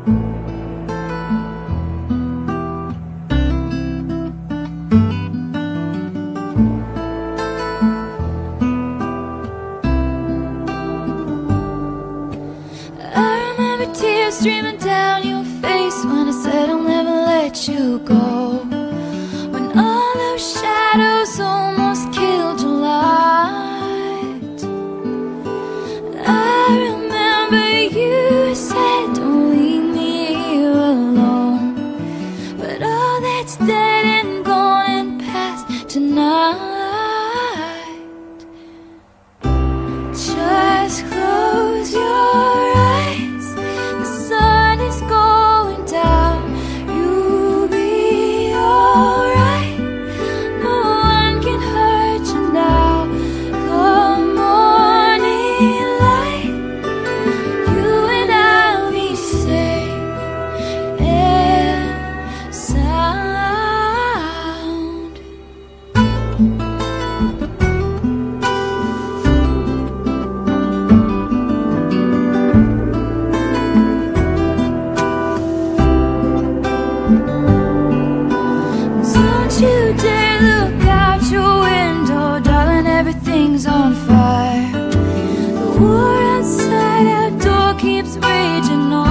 I remember tears streaming down your face when I said I'll never let you go, when all those shadows almost killed your light. I remember you said don't leave me here alone, but all that's dead and gone and past tonight. Just close your eyes, the sun is going down. You'll be alright, no one can hurt you now. Come morning light, you and I'll be safe and sound. Don't you dare look out your window, darling, everything's on fire. The war outside our door keeps raging on.